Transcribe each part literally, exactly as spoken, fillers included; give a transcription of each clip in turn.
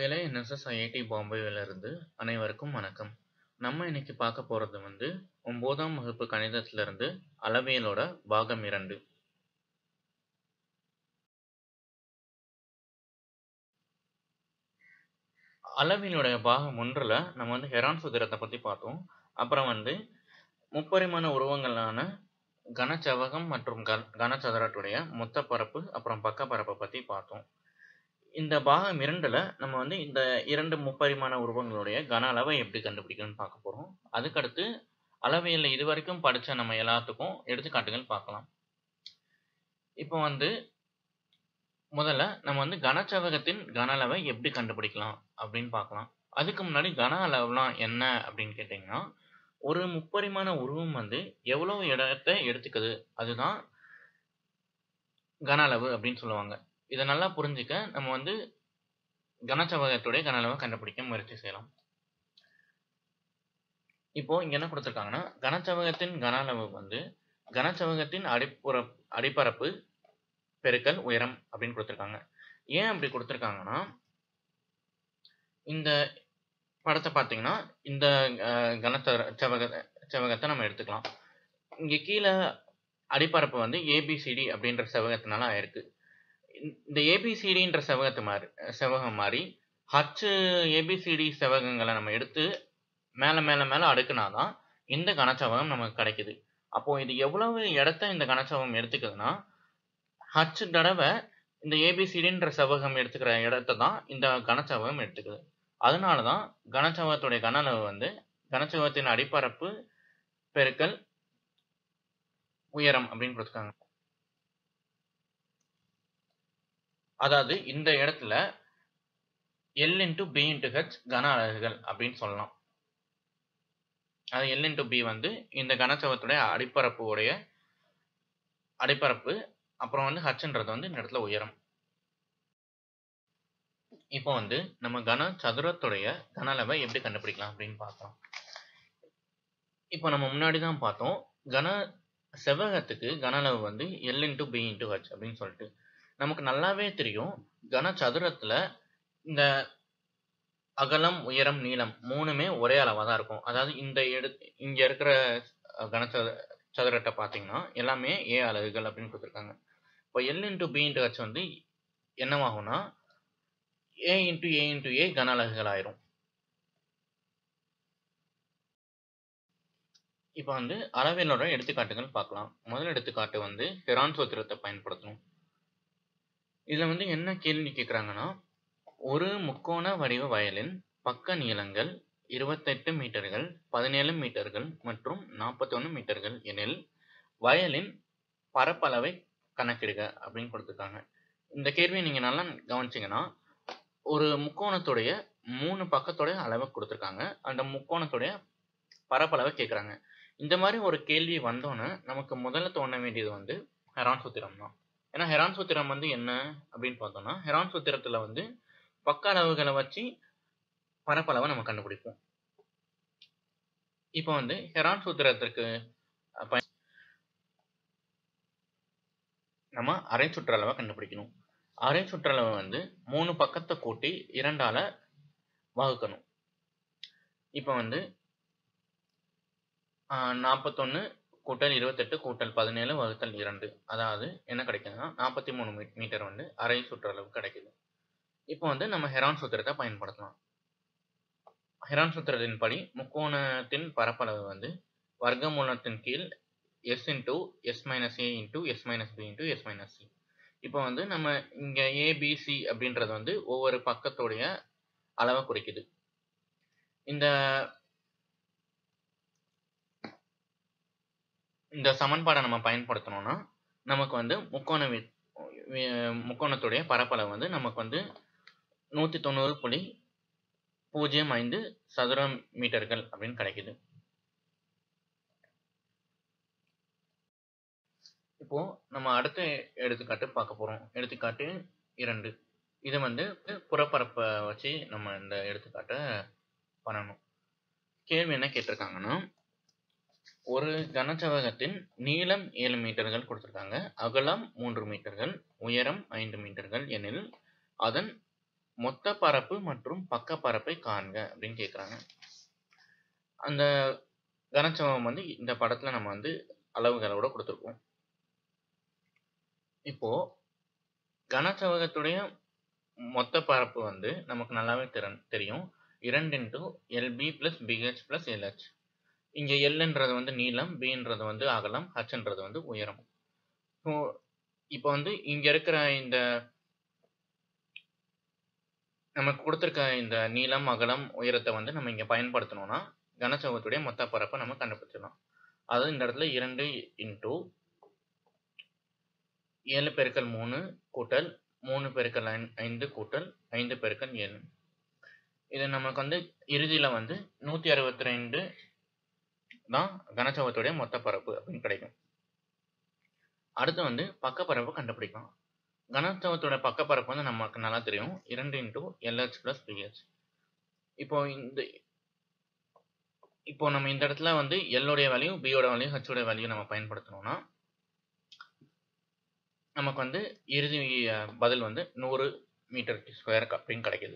வேலை NSS IIT பாம்பேவிலிருந்து அனைவருக்கும் வணக்கம். நம்ம இன்னைக்கு பார்க்க போறது வந்து ஒன்பதாம் வகுப்பு கணிதத்துல இருந்து அளவியலோட பாகம் இரண்டு. அளவியலோட பாகம் ஒன்றுல நம்ம வந்து ஹெரான் சூத்திரத்தை பத்தி பார்த்தோம். அப்புறம் வந்து முப்பரிமாண உருவங்களான கனச்செவ்வகம் மற்றும் கன கனசதுரத்துடைய மொத்த பரப்பு அப்புறம் பக்க பரப்பை பத்தி பார்த்தோம். இந்த பாகம் இரண்டுல நம்ம வந்து இந்த இரண்டு முப்பரிமாண உருவங்களுடைய கன அளவை எப்படி கண்டுபிடிக்கணும்னு பார்க்க போறோம். அதுக்கடுத்து அளவியல்ல இதுவரைக்கும் படிச்ச நம்ம எல்லாத்துக்கும் எடுத்துக்காட்டுகள் பார்க்கலாம். இப்போ வந்து முதல்ல நம்ம வந்து கனச்செவ்வகத்தின் கன அளவை எப்படி கண்டுபிடிக்கலாம் அப்படின்னு பார்க்கலாம். அதுக்கு முன்னாடி கன அளவுலாம் என்ன அப்படின்னு கேட்டீங்கன்னா, ஒரு முப்பரிமாண உருவம் வந்து எவ்வளவு இடத்தை எடுத்துக்குது அதுதான் கன அளவு அப்படின்னு சொல்லுவாங்க. இதை நல்லா புரிஞ்சுக்க நம்ம வந்து கனச்செவ்வகத்துடைய கன அளவை கண்டுபிடிக்க முயற்சி செய்யலாம். இப்போ இங்க என்ன கொடுத்திருக்காங்கன்னா, கனச்செவ்வகத்தின் கன அளவு வந்து கனச்செவ்வகத்தின் அடிப்புற அடிப்பரப்பு பெருக்கல் உயரம் அப்படின்னு கொடுத்திருக்காங்க. ஏன் அப்படி கொடுத்திருக்காங்கன்னா, இந்த படத்தை பார்த்தீங்கன்னா இந்த கனச்செவ்வக செவ்வக செவ்வகத்தை நம்ம எடுத்துக்கலாம். இங்க கீழே அடிப்பரப்பு வந்து ஏபிசிடி அப்படின்ற செவ்வகத்தினால ஆயிருக்கு. இந்த ஏபிசிடின்ற செவ்வகத்து மாதிரி செவ்வகம் மாதிரி ஹச் ஏபிசிடி செவ்வகங்களை நம்ம எடுத்து மேல மேல மேல அடுக்குனாதான் இந்த கனச்செவ்வகம் நமக்கு கிடைக்குது. அப்போ இது எவ்வளவு இடத்த இந்த கனச்செவ்வகம் எடுத்துக்குதுன்னா, ஹச் தடவை இந்த ஏபிசிடின்ற செவ்வகம் எடுத்துக்கிற இடத்த தான் இந்த கனச்செவ்வகம் எடுத்துக்குது. அதனாலதான் கனச்செவ்வகத்துடைய கன அளவு வந்து கனச்செவ்வகத்தின் அடிப்பரப்பு பெருக்கல் உயரம் அப்படின்னு கொடுத்துருக்காங்க. அதாவது இந்த இடத்துல L into B into H கன அலகுகள் அப்படின்னு சொல்லலாம். அது L into B வந்து இந்த கனச்செவ்வகத்துடைய அடிப்பரப்பு உடைய அடிப்பரப்பு, அப்புறம் வந்து ஹச்ன்றது வந்து இந்த இடத்துல உயரம். இப்போ வந்து நம்ம கன சதுரத்துடைய கன அளவை எப்படி கண்டுபிடிக்கலாம் அப்படின்னு பார்க்கலாம். இப்போ நம்ம முன்னாடி தான் பார்த்தோம், கன செவ்வகத்துக்கு கன அளவு வந்து L into B into H அப்படின்னு சொல்லிட்டு நமக்கு நல்லாவே தெரியும். கன சதுரத்துல இந்த அகலம் உயரம் நீளம் மூணுமே ஒரே அளவா தான் இருக்கும். அதாவது இந்த எடு இங்க இருக்கிற கன சதுரத்தை பார்த்தீங்கன்னா எல்லாமே ஏ அலகுகள் அப்படின்னு கொடுத்துருக்காங்க. இப்போ L into B into H வந்து என்னவாகும்னா A into A into A கன அலகுகள் ஆயிரும். இப்போ வந்து அளவியலோட எடுத்துக்காட்டுகள் பார்க்கலாம். முதல் எடுத்துக்காட்டு வந்து ஹெரான் சூத்திரத்தை பயன்படுத்தணும். இதுல வந்து என்ன கேள்வி கேட்குறாங்கன்னா, ஒரு முக்கோண வடிவ வயலின் பக்க நீளங்கள் இருபத்தெட்டு மீட்டர்கள், பதினேழு மீட்டர்கள் மற்றும் நாற்பத்தி ஒன்று மீட்டர்கள் எனில் வயலின் பரப்பளவை கணக்கிடுக அப்படின்னு கொடுத்துருக்காங்க. இந்த கேள்வியை நீங்க நல்லா கவனிச்சீங்கன்னா, ஒரு முக்கோணத்துடைய மூணு பக்கத்துடைய அளவை கொடுத்துருக்காங்க. அந்த முக்கோணத்துடைய பரப்பளவை கேட்குறாங்க. இந்த மாதிரி ஒரு கேள்வி வந்தோன்னு நமக்கு முதல்ல தோண வேண்டியது வந்து ஹெரான் சூத்திரம் தான். ஏன்னா ஹெரான் சூத்திரம் வந்து என்ன அப்படின்னு பார்த்தோம்னா, ஹெரான் சூத்திரத்துல வந்து பக்க அளவுகளை வச்சு பரப்பளவை நம்ம கண்டுபிடிப்போம். இப்போ வந்து ஹெரான் சூத்திரத்திற்கு நம்ம அரை சுற்றளவை கண்டுபிடிக்கணும். அரை சுற்றளவை வந்து மூணு பக்கத்தை கூட்டி இரண்டால வகுக்கணும். இப்போ வந்து நாற்பத்தொன்னு கூட்டல் இருபத்தெட்டு கூட்டல் பதினேழு வகுத்தல் இரண்டு, அதாவது என்ன கிடைக்குதுன்னா நாற்பத்தி மூணு மீட்டர் வந்து அரை சுற்றளவு கிடைக்குது. இப்போ வந்து நம்ம ஹெரான் சூத்திரத்தை பயன்படுத்தலாம். ஹெரான் சூத்திரத்தின் படி முக்கோணத்தின் பரப்பளவு வந்து வர்க்கமூலத்தின் கீழ் S into S minus A into S minus B into S minus C. இப்போ வந்து நம்ம இங்க ஏபிசி அப்படின்றது வந்து ஒவ்வொரு பக்கத்துடைய அளவை குறிக்குது. இந்த இந்த சமன்பாடை நம்ம பயன்படுத்தணும்னா நமக்கு வந்து முக்கோண முக்கோணத்துடைய பரப்பளவு வந்து நமக்கு வந்து நூத்தி தொண்ணூறு புள்ளி பூஜ்ஜியம் ஐந்து சதுர மீட்டர்கள் அப்படின்னு கிடைக்குது. இப்போ நம்ம அடுத்த எடுத்துக்காட்டு பார்க்க போறோம். எடுத்துக்காட்டு இரண்டு. இது வந்து புறப்பரப்பை வச்சு நம்ம இந்த எடுத்துக்காட்டை பண்ணணும். கேள்வி என்ன கேட்டிருக்காங்கன்னா, ஒரு கனச்செவ்வகத்தின் நீளம் ஏழு மீட்டர்கள் கொடுத்திருக்காங்க, அகலம் மூன்று மீட்டர்கள், உயரம் ஐந்து மீட்டர்கள் எனில் அதன் மொத்த பரப்பு மற்றும் பக்க பரப்பை காண்க அப்படின்னு கேட்குறாங்க. அந்த கனசெவ்வகம் வந்து இந்த படத்துல நம்ம வந்து அளவுகளோட கொடுத்துருக்கோம். இப்போ கனசெவ்வகத்துடைய மொத்த பரப்பு வந்து நமக்கு நல்லாவே தெரியும். இரண்டு into LB plus BH plus LH. இங்க எல்ன்றது வந்து நீளம், பின்றது வந்து அகலம், ஹெச்ன்றது வந்து உயரம். ஸோ இப்போ வந்து இங்க இருக்கிற இந்த நமக்கு கொடுத்துருக்க இந்த நீளம், அகலம், உயரத்தை வந்து நம்ம இங்க பயன்படுத்தணும்னா கனசெவ்வகத்துடைய மொத்த பரப்பை நம்ம கண்டுபிடிச்சிடலாம். அதாவது இந்த இடத்துல இரண்டு இன்டு ஏழு பெருக்கல் மூணு கூட்டல் மூணு பெருக்கல் ஐந்து கூட்டல் ஐந்து பெருக்கல் ஏழு. இது நமக்கு வந்து இறுதியில வந்து நூத்தி அறுபத்தி ரெண்டு தான் கனசெவ்வகத்துடைய மொத்த பரப்பு அப்படின்னு கிடைக்கும். அடுத்து வந்து பக்கப்பரப்பு கண்டுபிடிக்கலாம். கனசெவ்வகத்தோட பக்கப்பரப்பு வந்து நமக்கு நல்லா தெரியும். இரண்டு இன்டு எல்ஹெச் பிளஸ் பிஹெச். இப்போ இந்த இப்போ நம்ம இந்த இடத்துல வந்து எல்லுடைய வேல்யூ, பியோட வேல்யூ, ஹெச்சோட வேல்யூ நம்ம பயன்படுத்தணும்னா நமக்கு வந்து இறுதி பதில் வந்து நூறு மீட்டர் ஸ்கொயர் அப்படின்னு கிடைக்குது.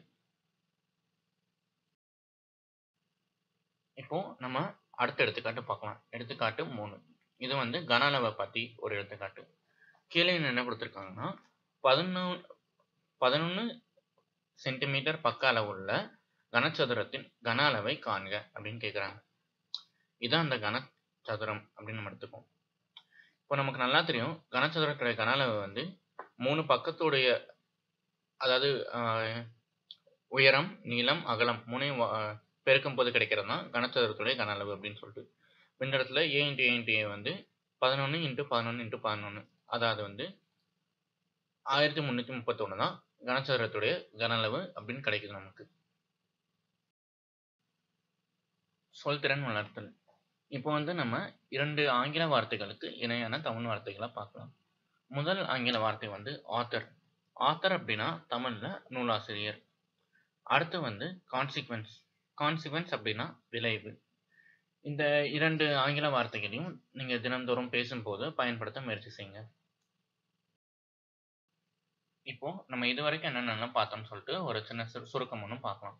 இப்போ நம்ம அடுத்த எடுத்துக்காட்டு பார்க்கலாம். எடுத்துக்காட்டு மூணு. இது வந்து கன அளவை பத்தி ஒரு எடுத்துக்காட்டு. கீழே என்ன கொடுத்துருக்காங்கன்னா பதினொன்று பதினொன்று சென்டிமீட்டர் பக்க அளவுள்ள கனசதுரத்தின் கன அளவை காண்க அப்படின்னு கேட்குறாங்க. இதான் அந்த கனசதுரம் அப்படின்னு நம்ம எடுத்துப்போம். இப்போ நமக்கு நல்லா தெரியும் கனசதுரத்துடைய கன அளவு வந்து மூணு பக்கத்துடைய, அதாவது உயரம், நீளம், அகலம் மூணையும் பெருக்கும் போது கிடைக்கிறது தான் கனசதுரத்துடைய கன அளவு அப்படின்னு சொல்லிட்டு. இந்த இடத்துல ஏ இன்ட்டு ஏ இன்ட்டு ஏ வந்து பதினொன்று இன்ட்டு பதினொன்று இன்ட்டு பதினொன்று, அதாவது வந்து ஆயிரத்தி முந்நூற்றி முப்பத்தொன்று தான் கனசதுரத்துடைய கன அளவு அப்படின்னு கிடைக்குது நமக்கு. சொல்திறன் வளர்த்தல். இப்போ வந்து நம்ம இரண்டு ஆங்கில வார்த்தைகளுக்கு இணையான தமிழ் வார்த்தைகளை பார்க்கலாம். முதல் ஆங்கில வார்த்தை வந்து ஆத்தர். ஆத்தர் அப்படின்னா தமிழ்ல நூலாசிரியர். அடுத்து வந்து கான்சிக்வன்ஸ். கான்சிக்வன்ஸ் அப்படின்னா விளைவு. இந்த இரண்டு ஆங்கில வார்த்தைகளையும் நீங்க தினந்தோறும் பேசும்போது பயன்படுத்த முயற்சி செய்யுங்க. இப்போ நம்ம இதுவரைக்கும் என்னென்னலாம் பார்த்தோம்னு சொல்லிட்டு ஒரு சின்ன சுருக்கம் ஒன்றும் பார்க்கலாம்.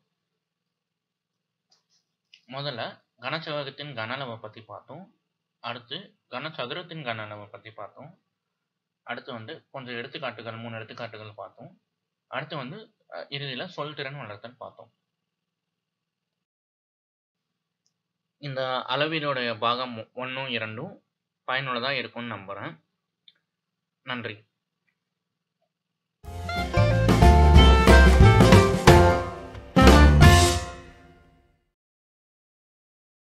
முதல்ல கனசெவ்வகத்தின் கன அளவை பற்றி பார்த்தோம். அடுத்து கனசதுரத்தின் கன அளவை பற்றி பார்த்தோம். அடுத்து வந்து கொஞ்சம் எடுத்துக்காட்டுகள், மூணு எடுத்துக்காட்டுகள் பார்த்தோம். அடுத்து வந்து இறுதியில் சொல்திறன் வளர்த்தல் பார்த்தோம். இந்த அளவீடுடைய பாகம் ஒன்றும் இரண்டும் பயனுள்ளதாக இருக்கும்னு நம்புகிறேன். நன்றி.